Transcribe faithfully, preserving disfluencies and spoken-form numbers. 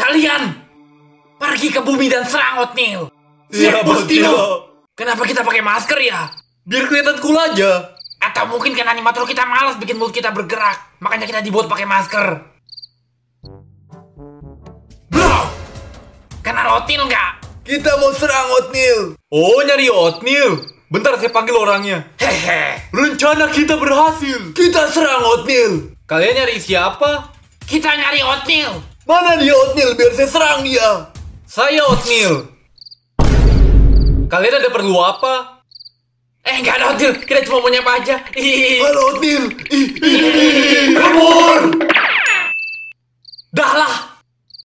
Kalian pergi ke bumi dan serang Oatmeal. Siap, Bos Tio. Kenapa kita pakai masker ya? Biar kelihatan cool aja. Atau mungkin kan animator kita malas bikin mulut kita bergerak, makanya kita dibuat pakai masker. Bro, kenal Oatmeal nggak? Kita mau serang Oatmeal. Oh, nyari Oatmeal. Bentar, saya panggil orangnya. Hehe. Rencana kita berhasil. Kita serang Oatmeal. Kalian nyari siapa? Kita nyari Oatmeal. Mana dia Oatmeal? Biar saya serang dia. Saya Oatmeal. Kalian ada perlu apa? Eh, nggak ada Oatmeal. Kita cuma mau nyapa aja. Ih. Halo Oatmeal. Ih, ih, ih, kabur. Dah lah.